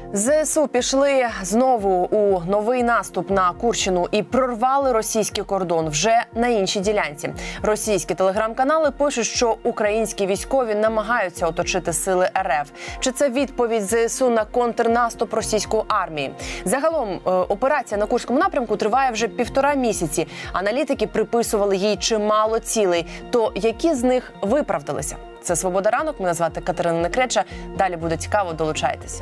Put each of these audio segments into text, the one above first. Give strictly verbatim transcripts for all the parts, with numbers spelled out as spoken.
ЗСУ пішли знову у новий наступ на Курщину і прорвали російський кордон вже на іншій ділянці. Російські телеграм-канали пишуть, що українські військові намагаються оточити сили РФ. Чи це відповідь ЗСУ на контрнаступ російської армії? Загалом операція на Курському напрямку триває вже півтора місяці. Аналітики приписували їй чимало цілей. То які з них виправдалися? Це «Свобода ранок». Мене звати Катерина Некреча. Далі буде цікаво, долучайтеся.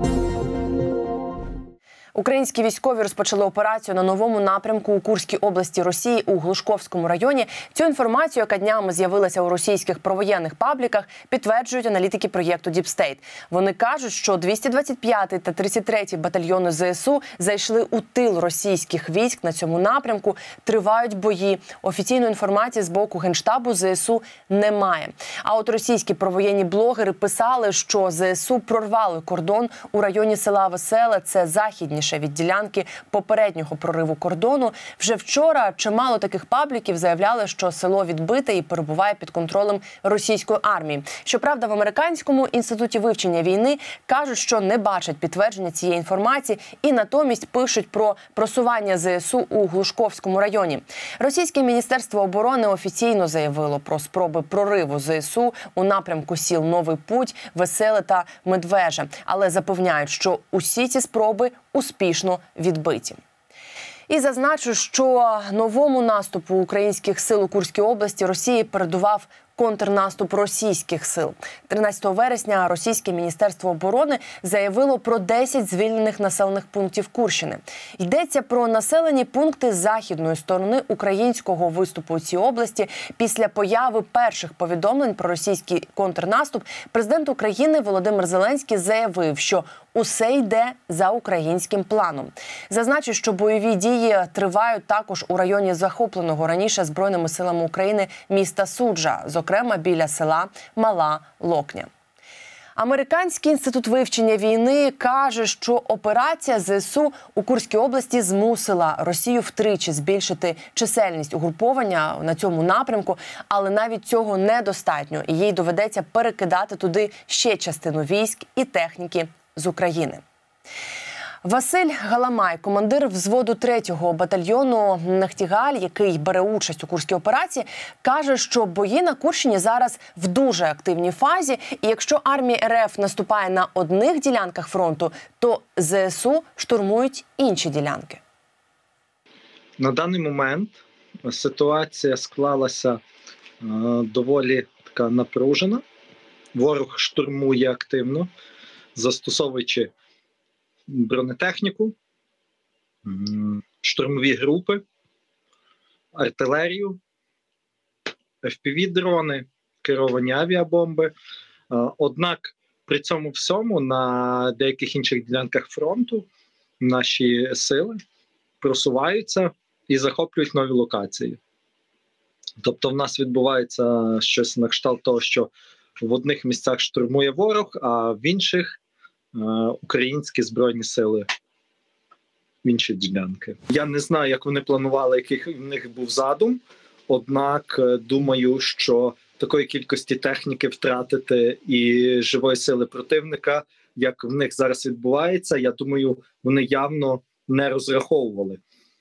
Українські військові розпочали операцію на новому напрямку у Курській області Росії у Глушковському районі. Цю інформацію, яка днями з'явилася у російських провоєнних пабліках, підтверджують аналітики проєкту Deep State. Вони кажуть, що двісті двадцять п'ятий та тридцять третій батальйони ЗСУ зайшли у тил російських військ на цьому напрямку. Тривають бої. Офіційної інформації з боку Генштабу ЗСУ немає. А от російські провоєнні блогери писали, що ЗСУ прорвали кордон у районі села Веселе, це західніше від ділянки попереднього прориву кордону. Вже вчора чимало таких пабліків заявляли, що село відбите і перебуває під контролем російської армії. Щоправда, в Американському інституті вивчення війни кажуть, що не бачать підтвердження цієї інформації і натомість пишуть про просування ЗСУ у Глушковському районі. Російське Міністерство оборони офіційно заявило про спроби прориву ЗСУ у напрямку сіл Новий Путь, Веселе та Медвежа, але запевняють, що усі ці спроби успішно відбиті. І зазначу, що новому наступу українських сил у Курській області Росії передував контрнаступ російських сил. тринадцятого вересня російське Міністерство оборони заявило про десять звільнених населених пунктів Курщини. Йдеться про населені пункти західної сторони українського виступу у цій області. Після появи перших повідомлень про російський контрнаступ президент України Володимир Зеленський заявив, що усе йде за українським планом. Зазначу, що бойові дії тривають також у районі захопленого раніше Збройними силами України міста Суджа, зокрема біля села Мала Локня. Американський інститут вивчення війни каже, що операція ЗСУ у Курській області змусила Росію втричі збільшити чисельність угруповання на цьому напрямку, але навіть цього недостатньо, і їй доведеться перекидати туди ще частину військ і техніки з України. Василь Галамай, командир взводу третього батальйону «Нахтігаль», який бере участь у Курській операції, каже, що бої на Курщині зараз в дуже активній фазі, і якщо армія РФ наступає на одних ділянках фронту, то ЗСУ штурмують інші ділянки. На даний момент ситуація склалася е, доволі така напружена. Ворог штурмує активно, застосовуючи бронетехніку, штурмові групи, артилерію, еф пі ві-дрони, керовані авіабомби. Однак при цьому всьому на деяких інших ділянках фронту наші сили просуваються і захоплюють нові локації. Тобто в нас відбувається щось на кшталт того, що в одних місцях штурмує ворог, а в інших українські Збройні сили в інші ділянки. Я не знаю, як вони планували, який в них був задум, однак думаю, що такої кількості техніки втратити і живої сили противника, як в них зараз відбувається, я думаю, вони явно не розраховували.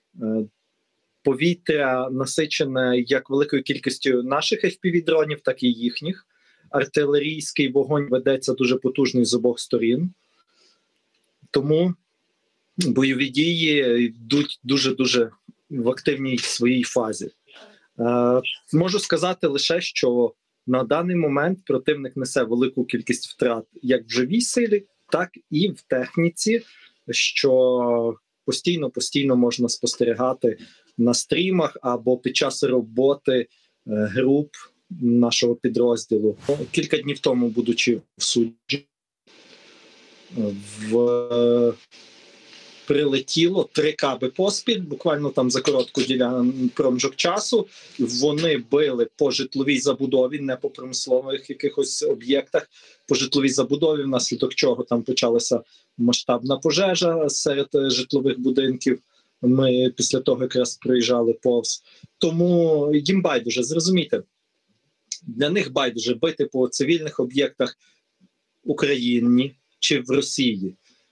Повітря насичене як великою кількістю наших еф пі ві-дронів, так і їхніх. Артилерійський вогонь ведеться дуже потужний з обох сторін. Тому бойові дії йдуть дуже-дуже в активній своїй фазі. Е, можу сказати лише, що на даний момент противник несе велику кількість втрат як в живій силі, так і в техніці, що постійно-постійно можна спостерігати на стрімах або під час роботи е, груп нашого підрозділу. Кілька днів тому, будучи в Суджі, в... прилетіло три каби поспіль, буквально там за коротку ділянку проміжок часу. Вони били по житловій забудові, не по промислових якихось об'єктах, по житловій забудові, внаслідок чого там почалася масштабна пожежа серед житлових будинків. Ми після того якраз приїжджали повз. Тому їм байдуже, зрозумійте, для них байдуже бити по цивільних об'єктах в Україні чи в Росії.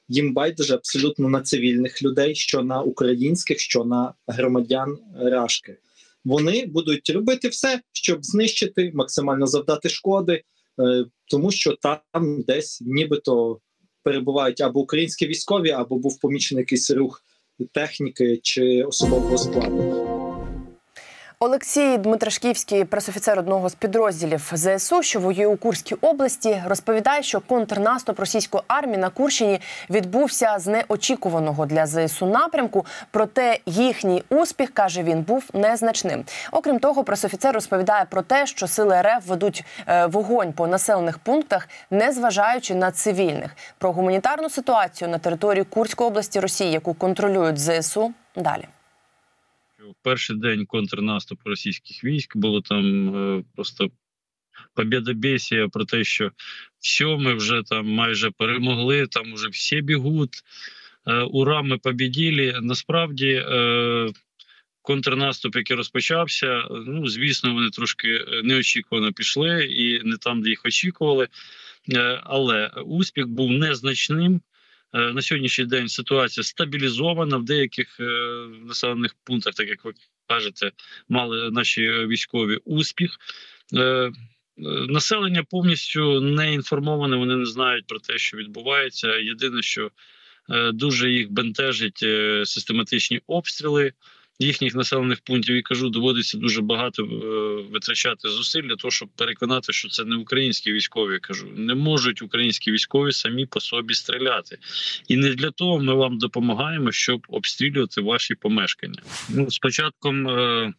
їм байдуже абсолютно на цивільних людей, що на українських, що на громадян Рашки. Вони будуть робити все, щоб знищити, максимально завдати шкоди, тому що там десь нібито перебувають або українські військові, або був помічений якийсь рух техніки чи особового складу. Олексій Дмитрашківський, пресофіцер одного з підрозділів зе ес у, що воює у Курській області, розповідає, що контрнаступ російської армії на Курщині відбувся з неочікуваного для зе ес у напрямку, проте їхній успіх, каже він, був незначним. Окрім того, пресофіцер розповідає про те, що сили ер еф ведуть е, вогонь по населених пунктах, незважаючи на цивільних. Про гуманітарну ситуацію на території Курської області Росії, яку контролюють зе ес у, далі. В перший день контрнаступу російських військ було там е, просто побєдобєсія про те, що все, ми вже там майже перемогли, там вже всі бігуть, е, ура, ми побєдили. Насправді е, контрнаступ, який розпочався, ну, звісно, вони трошки неочікувано пішли і не там, де їх очікували, е, але успіх був незначним. На сьогоднішній день ситуація стабілізована. В деяких е, населених пунктах, так як ви кажете, мали наші військові успіх. Е, населення повністю не інформоване, вони не знають про те, що відбувається. Єдине, що е, дуже їх бентежить е, систематичні обстріли їхніх населених пунктів. І кажу, доводиться дуже багато е, витрачати зусиль для того, щоб переконати, що це не українські військові. Кажу, не можуть українські військові самі по собі стріляти. І не для того ми вам допомагаємо, щоб обстрілювати ваші помешкання. Ну, з початком е,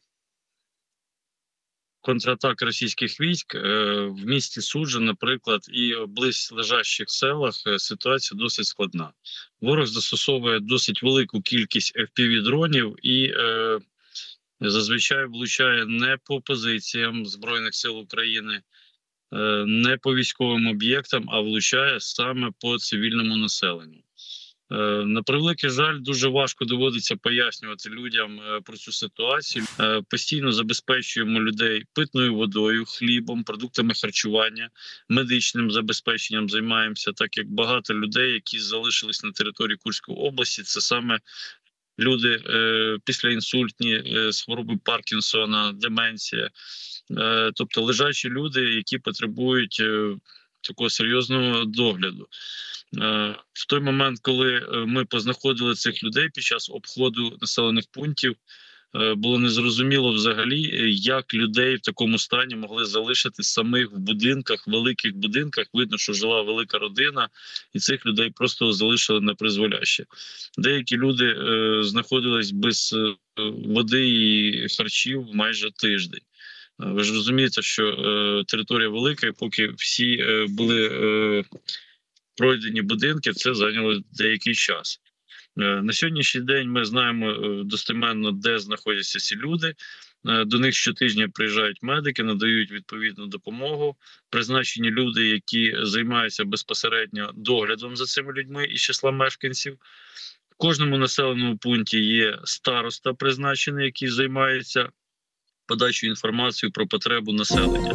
контратак російських військ е, в місті Суджа, наприклад, і в близлежащих селах е, ситуація досить складна. Ворог застосовує досить велику кількість еф пі ві-дронів і е, зазвичай влучає не по позиціям Збройних сил України, е, не по військовим об'єктам, а влучає саме по цивільному населенню. На превеликий жаль, дуже важко доводиться пояснювати людям про цю ситуацію. Постійно забезпечуємо людей питною водою, хлібом, продуктами харчування, медичним забезпеченням займаємося, так як багато людей, які залишились на території Курської області, це саме люди е, післяінсультні, е, з хвороби Паркінсона, деменція, е, тобто лежачі люди, які потребують е, такого серйозного догляду. В той момент, коли ми познаходили цих людей під час обходу населених пунктів, було незрозуміло взагалі, як людей в такому стані могли залишити самих в будинках, великих будинках. Видно, що жила велика родина, і цих людей просто залишили на призволяще. Деякі люди е, знаходились без води і харчів майже тиждень. Ви ж розумієте, що е, територія велика, і поки всі е, були е, пройдені будинки, це зайняло деякий час. Е, на сьогоднішній день ми знаємо е, достеменно, де знаходяться ці люди. Е, до них щотижня приїжджають медики, надають відповідну допомогу. Призначені люди, які займаються безпосередньо доглядом за цими людьми із числа мешканців. В кожному населеному пункті є староста призначений, який займається подачу інформації про потребу населення.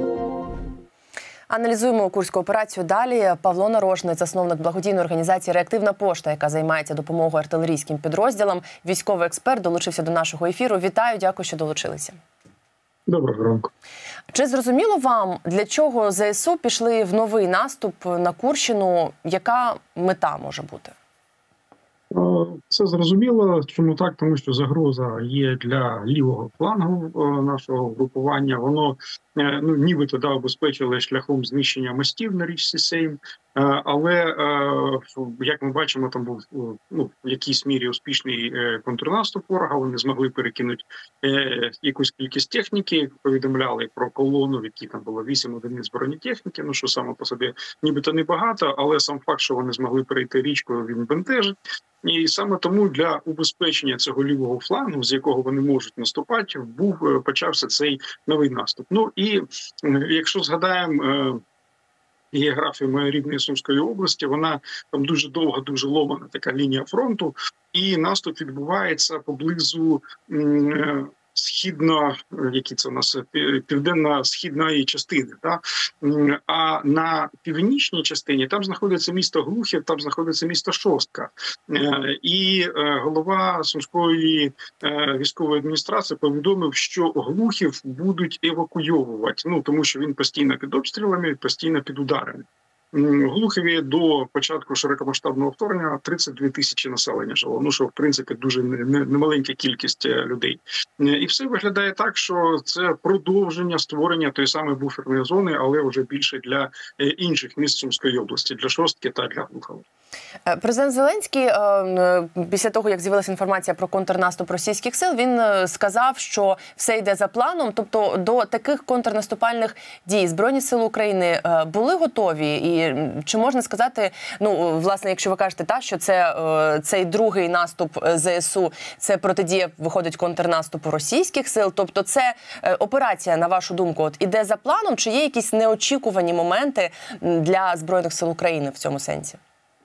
Аналізуємо курську операцію далі. Павло Нарожний, засновник благодійної організації «Реактивна пошта», яка займається допомогою артилерійським підрозділам. Військовий експерт долучився до нашого ефіру. Вітаю, дякую, що долучилися. Доброго ранку. Чи зрозуміло вам, для чого зе ес у пішли в новий наступ на Курщину? Яка мета може бути? Це зрозуміло. Чому так? Тому що загроза є для лівого флангу нашого групування. Воно, ну, нібито да, обезпечили шляхом знищення мостів на річці Сейм. Але, як ми бачимо, там був, ну, в якійсь мірі успішний контрнаступ ворога. Вони змогли перекинути якусь кількість техніки, повідомляли про колону, в якій там було вісім одиниць бронетехніки, ну що саме по собі нібито небагато, але сам факт, що вони змогли перейти річкою, він бентежить. І саме тому для убезпечення цього лівого флангу, з якого вони можуть наступати, був почався цей новий наступ. Ну і якщо згадаємо географію моєї рідної Сумської області, вона там дуже довга, дуже ломана така лінія фронту, і наступ відбувається поблизу східно, які це у нас південно-східної частини, да? А на північній частині там знаходиться місто Глухів, там знаходиться місто Шостка. І голова Сумської військової адміністрації повідомив, що Глухів будуть евакуйовувати, ну тому що він постійно під обстрілами, постійно під ударами. В Глухові до початку широкомасштабного вторгнення тридцять дві тисячі населення жило. Ну, що, в принципі, дуже немаленька кількість людей. І все виглядає так, що це продовження створення тої самої буферної зони, але вже більше для інших міст Сумської області, для Шостки та для Глухова. Президент Зеленський після того, як з'явилася інформація про контрнаступ російських сил, він сказав, що все йде за планом. Тобто до таких контрнаступальних дій Збройні сили України були готові? І чи можна сказати, ну, власне, якщо ви кажете, та, що це цей другий наступ ЗСУ, це протидія, виходить, контрнаступу російських сил, тобто це операція, на вашу думку, от іде за планом, чи є якісь неочікувані моменти для Збройних сил України в цьому сенсі?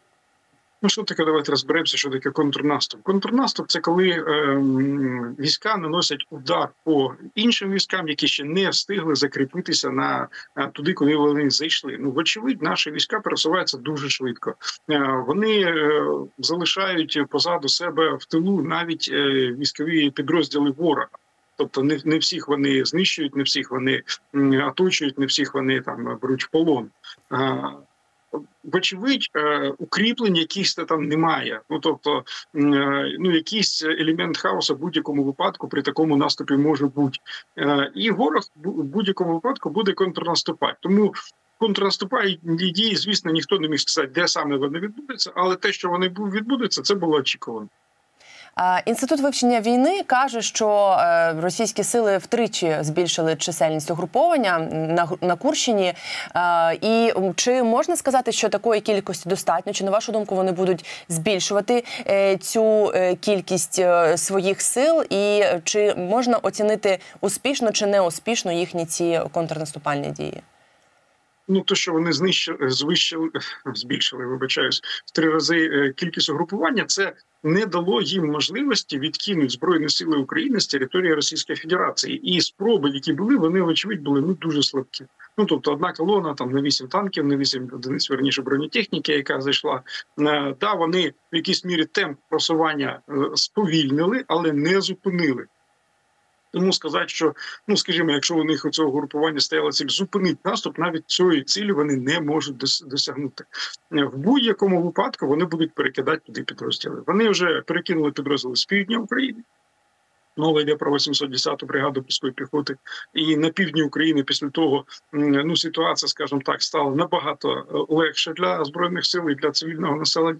Ну, що таке, давайте розберемося, що таке контрнаступ. Контрнаступ – це коли е, війська наносять удар по іншим військам, які ще не встигли закріпитися на туди, куди вони зайшли. Ну, вочевидь, наші війська пересуваються дуже швидко. Е, вони е, залишають позаду себе в тилу навіть е, військові підрозділи ворога. Тобто не, не всіх вони знищують, не всіх вони оточують, не всіх вони там беруть в полон. Е, Вочевидь, укріплень якихось там немає. Ну, тобто, ну, якийсь елемент хаосу в будь-якому випадку при такому наступі може бути. І ворог в будь-якому випадку буде контрнаступати. Тому контрнаступальні дії, звісно, ніхто не міг сказати, де саме вони відбудуться, але те, що вони відбудуться, це було очікувано. Інститут вивчення війни каже, що російські сили втричі збільшили чисельність угруповання на, на Курщині. І чи можна сказати, що такої кількості достатньо? Чи, на вашу думку, вони будуть збільшувати цю кількість своїх сил? І чи можна оцінити успішно чи неуспішно їхні ці контрнаступальні дії? Ну, то, що вони знищили, звищили, збільшили, вибачаюсь, в три рази кількість угрупування, це не дало їм можливості відкинути Збройні сили України з території Російської Федерації. І спроби, які були, вони, вочевидь, були ну, дуже слабкі. Ну, тобто, одна колона, там, на вісім танків, на вісім одиниць, верніше, бронетехніки, яка зайшла. Да, вони в якійсь мірі темп просування сповільнили, але не зупинили. Тому сказати, що, ну, скажімо, якщо у них у цього групування стояла ціль зупинити наступ, навіть цієї цілі вони не можуть досягнути. В будь-якому випадку вони будуть перекидати туди підрозділи. Вони вже перекинули підрозділи з півдня України. Мова йде про вісімсот десяту бригаду морської піхоти. І на півдні України після того, ну, ситуація, скажімо так, стала набагато легше для Збройних сил і для цивільного населення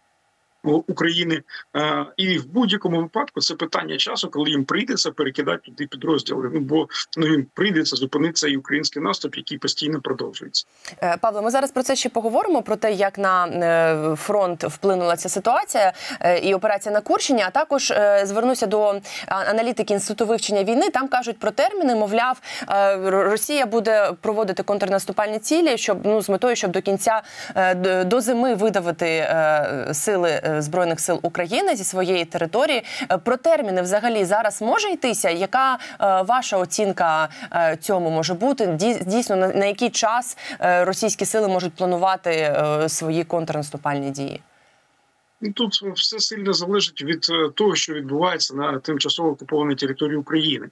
України. І в будь-якому випадку це питання часу, коли їм прийдеться перекидати туди підрозділи. Ну, бо ну, їм прийдеться зупинитися і український наступ, який постійно продовжується. Павло, ми зараз про це ще поговоримо, про те, як на фронт вплинула ця ситуація і операція на Курщині, а також звернуся до аналітики Інституту вивчення війни. Там кажуть про терміни, мовляв, Росія буде проводити контрнаступальні цілі, щоб, ну, з метою, щоб до кінця, до зими видавити сили Збройних сил України зі своєї території. Про терміни взагалі зараз може йтися? Яка е, ваша оцінка е, цьому може бути? Дійсно, на, на який час е, російські сили можуть планувати е, свої контрнаступальні дії? Тут все сильно залежить від того, що відбувається на тимчасово окупованій території України.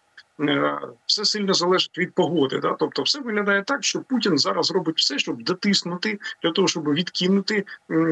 Все сильно залежить від погоди. Да? Тобто все виглядає так, що Путін зараз робить все, щоб дотиснути, для того, щоб відкинути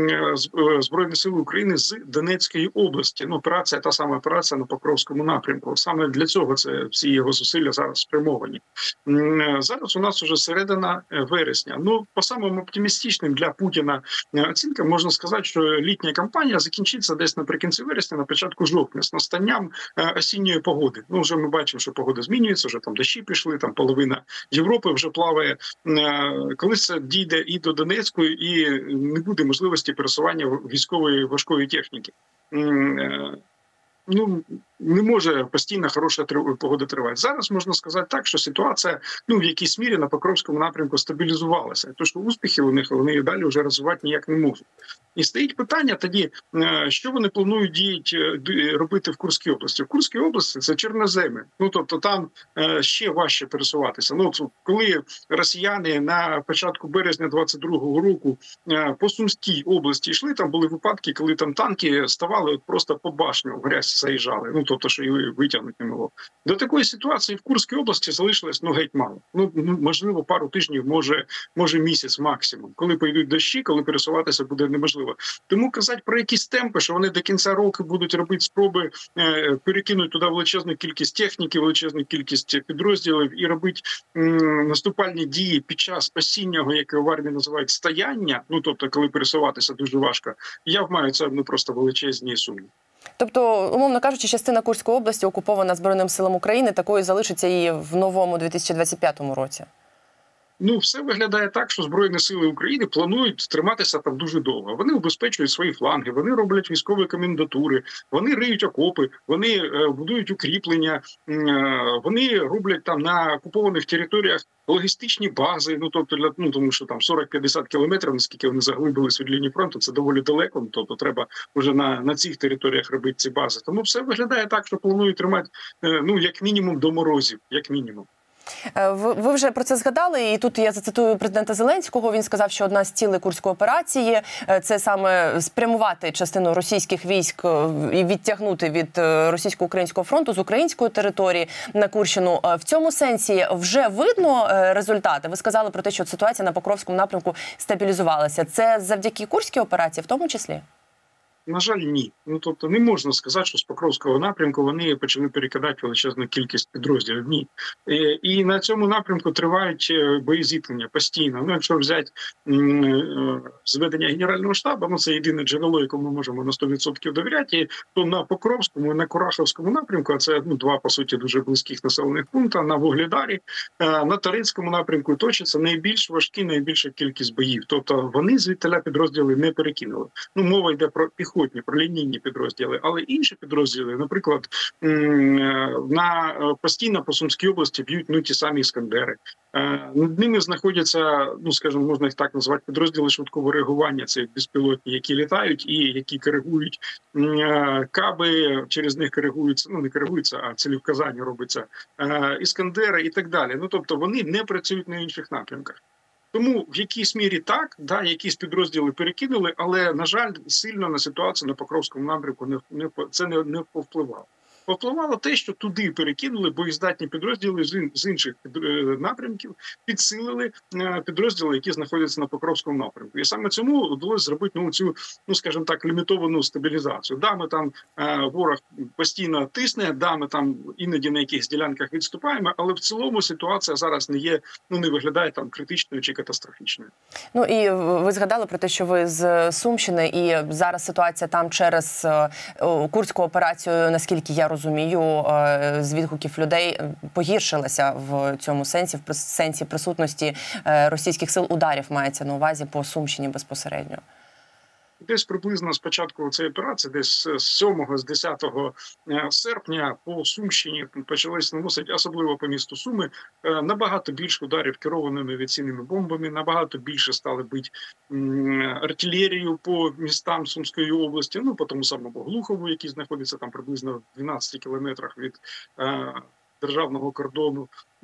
Збройні сили України з Донецької області. Ну, операція, та сама операція на Покровському напрямку. Саме для цього це всі його зусилля зараз спрямовані. Зараз у нас вже середина вересня. Ну, по самим оптимістичним для Путіна оцінкам можна сказати, що літня кампанія закінчиться десь наприкінці вересня, на початку жовтня, з настанням осінньої погоди. Ну, вже ми бачимо, що погода змінюється, вже там дощі пішли, там половина Європи вже плаває. Колись це дійде і до Донецької, і не буде можливості пересування військової важкої техніки. Ну, не може постійно хороша погода тривати. Зараз можна сказати так, що ситуація ну в якійсь мірі на Покровському напрямку стабілізувалася. Тож успіхи у них вони далі вже розвивати ніяк не можуть. І стоїть питання тоді, що вони планують діяти, робити в Курській області. В Курській області це чорноземи. Ну тобто там ще важче пересуватися. Ну коли росіяни на початку березня двадцять другого року по Сумській області йшли, там були випадки, коли там танки ставали от просто по башню в грязь заїжджали. Ну тобто, що і витягнути не могло. До такої ситуації в Курській області залишилось ну геть мало. Ну можливо, пару тижнів, може, може місяць максимум. Коли пойдуть дощі, коли пересуватися буде неможливо. Тому казати про якісь темпи, що вони до кінця року будуть робити спроби е, перекинути туди величезну кількість техніки, величезну кількість підрозділів і робити м, наступальні дії під час осіннього, яке в армії називають стояння, ну тобто, коли пересуватися дуже важко, я маю це ну, просто величезні суми. Тобто, умовно кажучи, частина Курської області окупована Збройним силам України, такою залишиться і в новому дві тисячі двадцять п'ятому році? Ну, все виглядає так, що Збройні сили України планують триматися там дуже довго. Вони убезпечують свої фланги, вони роблять військові комендатури, вони риють окопи, вони е, будують укріплення, е, вони роблять там на окупованих територіях логістичні бази, ну тобто для ну тому, що там сорок-п'ятдесят кілометрів, наскільки вони заглибились від лінії фронту, це доволі далеко. Тобто треба вже на, на цих територіях робити ці бази. Тому все виглядає так, що планують тримати е, ну як мінімум до морозів, як мінімум. Ви вже про це згадали, і тут я зацитую президента Зеленського. Він сказав, що одна з цілей Курської операції – це саме спрямувати частину російських військ і відтягнути від російсько-українського фронту з української території на Курщину. В цьому сенсі вже видно результати? Ви сказали про те, що ситуація на Покровському напрямку стабілізувалася. Це завдяки Курській операції в тому числі? На жаль, ні. Ну тобто не можна сказати, що з Покровського напрямку вони почали перекидати величезну кількість підрозділів. Ні. І, і на цьому напрямку тривають боєзіткнення постійно. Ну, якщо взяти м, зведення Генерального штабу, ну це єдине джерело, якому ми можемо на сто відсотків довіряти, то на Покровському і на Курахівському напрямку, а це ну, два, по суті, дуже близьких населених пункти, на Вугледарі, на Таринському напрямку точиться найбільш важкі, найбільша кількість боїв. Тобто вони звідтиля підрозділи не перекинули. Ну, мова йде про піхоту, про лінійні підрозділи, але інші підрозділи, наприклад, на постійно по Сумській області б'ють ну ті самі іскандери. Над ними знаходяться, ну скажімо, можна їх так назвати, підрозділи швидкого реагування. Це безпілотні, які літають і які коригують каби, через них коригуються, ну не коригуються, а цілевказання робиться, іскандери і так далі. Ну тобто вони не працюють на інших напрямках. Тому в якійсь мірі так, да, якісь підрозділи перекинули, але, на жаль, сильно на ситуацію на Покровському напрямку не, не, це не, не повпливало. Повпливало те, що туди перекинули боєздатні підрозділи з, з інших під, напрямків, підсилили підрозділи, які знаходяться на Покровському напрямку. І саме цьому вдалося зробити ну, цю, ну, скажімо так, лімітовану стабілізацію. Да, ми там ворог постійно тисне, да, ми там іноді на якихось ділянках відступаємо, але в цілому ситуація зараз не є, ну не виглядає там критичною чи катастрофічною. Ну і ви згадали про те, що ви з Сумщини, і зараз ситуація там через Курську операцію, наскільки я розумію, з відгуків людей погіршилася в цьому сенсі, в сенсі присутності російських сил ударів мається на увазі по Сумщині безпосередньо. Десь приблизно з початку цієї операції, десь з сьомого, з десятого серпня по Сумщині почалися наносити, особливо по місту Суми, набагато більше ударів керованими авіаційними бомбами, набагато більше стали бити артилерію по містам Сумської області, ну по тому самому Глухову, який знаходиться там приблизно в дванадцяти кілометрах від державного кордону.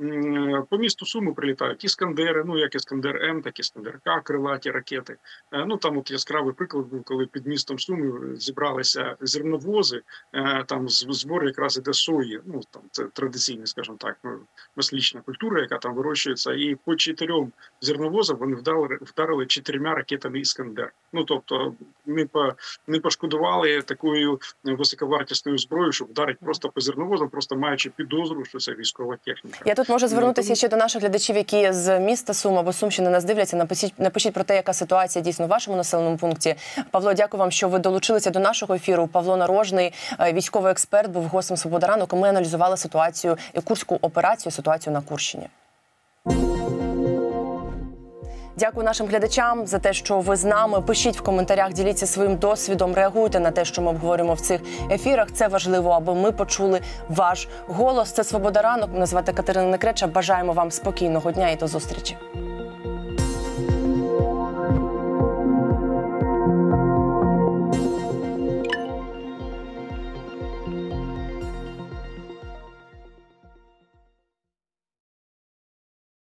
По місту Суми прилітають іскандери, ну як Іскандер М, так і Іскандер К, крилаті ракети. Ну там от яскравий приклад був, коли під містом Суми зібралися зерновози, там збор якраз іде сої, ну там це традиційна, скажімо так, маслічна культура, яка там вирощується, і по чотирьом зерновозам вони вдарили, вдарили чотирма ракетами Іскандер. Ну тобто не, по, не пошкодували такою високовартісною зброєю, щоб вдарити просто по зерновозам, просто маючи підозру, що це військова техніка. Я тут можу звернутися ще до наших глядачів, які з міста Сум або Сумщини нас дивляться. Напишіть, напишіть про те, яка ситуація дійсно в вашому населеному пункті. Павло, дякую вам, що ви долучилися до нашого ефіру. Павло Нарожний, військовий експерт, був гостем «Свобода ранку». Ми аналізували ситуацію, Курську операцію, ситуацію на Курщині. Дякую нашим глядачам за те, що ви з нами. Пишіть в коментарях, діліться своїм досвідом, реагуйте на те, що ми обговорюємо в цих ефірах. Це важливо, аби ми почули ваш голос. Це «Свобода ранок». Мене звати Катерина Некреча. Бажаємо вам спокійного дня і до зустрічі.